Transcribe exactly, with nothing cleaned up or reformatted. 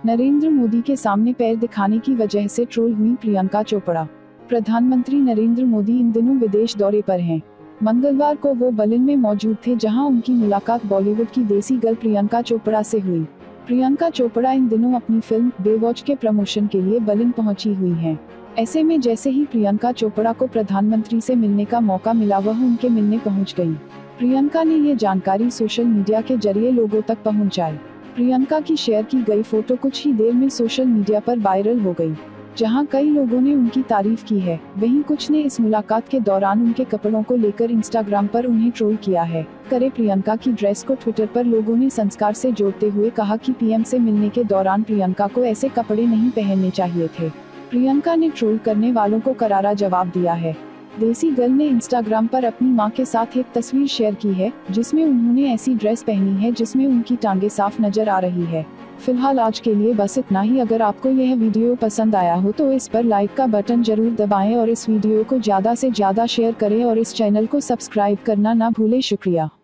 नरेंद्र मोदी के सामने पैर दिखाने की वजह से ट्रोल हुई प्रियंका चोपड़ा। प्रधानमंत्री नरेंद्र मोदी इन दिनों विदेश दौरे पर हैं। मंगलवार को वो बर्लिन में मौजूद थे, जहां उनकी मुलाकात बॉलीवुड की देसी गर्ल प्रियंका चोपड़ा से हुई। प्रियंका चोपड़ा इन दिनों अपनी फिल्म बेवॉच के प्रमोशन के लिए बर्लिन पहुंची हुई हैं। ऐसे में जैसे ही प्रियंका चोपड़ा को प्रधानमंत्री से मिलने का मौका मिला, वह उनके मिलने पहुंच गईं। प्रियंका ने ये जानकारी सोशल मीडिया के जरिए लोगों तक पहुंचाई। प्रियंका की शेयर की गई फोटो कुछ ही देर में सोशल मीडिया पर वायरल हो गई, जहां कई लोगों ने उनकी तारीफ की है। वहीं कुछ ने इस मुलाकात के दौरान उनके कपड़ों को लेकर इंस्टाग्राम पर उन्हें ट्रोल किया है। करे प्रियंका की ड्रेस को ट्विटर पर लोगों ने संस्कार से जोड़ते हुए कहा कि पीएम से मिलने के दौरान प्रियंका को ऐसे कपड़े नहीं पहनने चाहिए थे। प्रियंका ने ट्रोल करने वालों को करारा जवाब दिया है। देसी गर्ल ने इंस्टाग्राम पर अपनी मां के साथ एक तस्वीर शेयर की है, जिसमें उन्होंने ऐसी ड्रेस पहनी है जिसमें उनकी टांगे साफ नजर आ रही है। फिलहाल आज के लिए बस इतना ही। अगर आपको यह वीडियो पसंद आया हो तो इस पर लाइक का बटन जरूर दबाएं और इस वीडियो को ज्यादा से ज्यादा शेयर करें और इस चैनल को सब्सक्राइब करना ना भूलें। शुक्रिया।